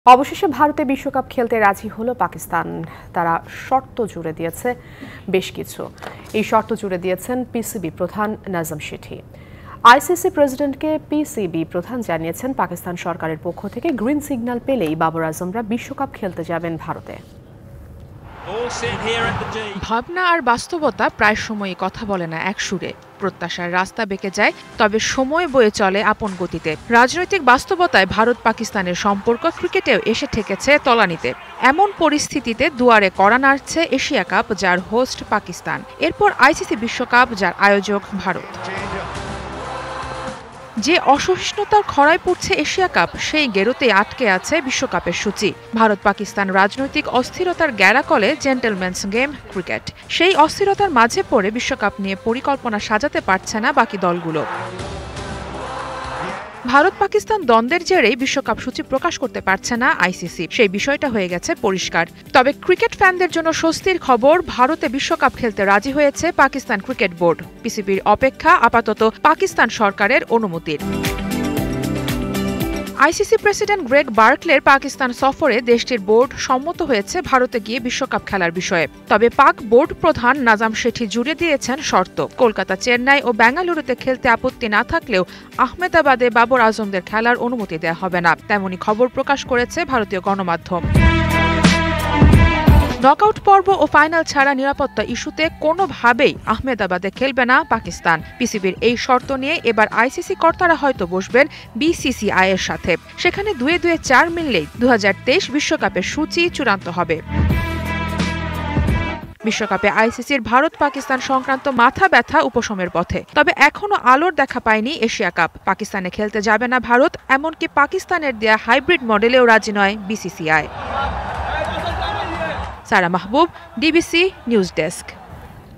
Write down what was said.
অবশেষে ভারতে বিশ্বকাপ খেলতে রাজি হলো পাকিস্তান। তারা শর্ত জুড়ে দিয়েছে বেশ কিছু। এই শর্ত জুড়ে দিয়েছেন পিসিবি প্রধান নাজম শেঠি। আইসিসি প্রেসিডেন্টকে পিসিবি প্রধান জানিয়েছেন পাকিস্তান সরকারের পক্ষ থেকে গ্রিন সিগন্যাল পেলেই বাবর আজমরা বিশ্বকাপ খেলতে যাবেন ভারতে। ভাবনা আর বাস্তবতা প্রায় সময়ই কথা বলে না এক সুরে। প্রত্যাশার রাস্তা বেঁকে যায়, তবে সময় বয়ে চলে আপন গতিতে। রাজনৈতিক বাস্তবতায় ভারত পাকিস্তানের সম্পর্ক ক্রিকেটেও এসে ঠেকেছে তলানিতে। এমন পরিস্থিতিতে দুয়ারে কড়া নাড়ছে এশিয়া কাপ, যার হোস্ট পাকিস্তান। এরপর আইসিসি বিশ্বকাপ, যার আয়োজক ভারত। যে অসহিষ্ণুতার খরায় পড়ছে এশিয়া কাপ, সেই গেরোতেই আটকে আছে বিশ্বকাপের সূচি। ভারত পাকিস্তান রাজনৈতিক অস্থিরতার গ্যারাকলে জেন্টলম্যানস গেম ক্রিকেট। সেই অস্থিরতার মাঝে পড়ে বিশ্বকাপ নিয়ে পরিকল্পনা সাজাতে পারছে না বাকি দলগুলো। ভারত পাকিস্তান দ্বন্দ্বের জেরেই বিশ্বকাপ সূচি প্রকাশ করতে পারছে না আইসিসি। সেই বিষয়টা হয়ে গেছে পরিষ্কার। তবে ক্রিকেট ফ্যানদের জন্য স্বস্তির খবর, ভারতে বিশ্বকাপ খেলতে রাজি হয়েছে পাকিস্তান ক্রিকেট বোর্ড। পিসিবির অপেক্ষা আপাতত পাকিস্তান সরকারের অনুমতির। আইসিসি প্রেসিডেন্ট গ্রেগ বার্কলের পাকিস্তান সফরে দেশটির বোর্ড সম্মত হয়েছে ভারতে গিয়ে বিশ্বকাপ খেলার বিষয়ে। তবে পাক বোর্ড প্রধান নাজম শেঠি জুড়ে দিয়েছেন শর্ত। কলকাতা, চেন্নাই ও বেঙ্গালুরুতে খেলতে আপত্তি না থাকলেও আহমেদাবাদে বাবর আজমদের খেলার অনুমতি দেওয়া হবে না, তেমনই খবর প্রকাশ করেছে ভারতীয় গণমাধ্যম। নকআউট পর্ব ও ফাইনাল ছাড়া নিরাপত্তা ইস্যুতে কোনোভাবেই আহমেদাবাদে খেলবে না পাকিস্তান। পিসিবির এই শর্ত নিয়ে এবার আইসিসি কর্তারা হয়তো বসবেন বিসিসিআই এর সাথে। সেখানে 2-4 মিললেই 2023 বিশ্বকাপের সূচি চূড়ান্ত হবে। বিশ্বকাপে আইসিসির ভারত পাকিস্তান সংক্রান্ত মাথা ব্যথা উপশমের পথে। তবে এখনো আলোর দেখা পায়নি এশিয়া কাপ। পাকিস্তানে খেলতে যাবে না ভারত, এমনকি পাকিস্তানের দেয়া হাইব্রিড মডেলেও রাজি নয় BCCI. Sara Mahbub, DBC news desk.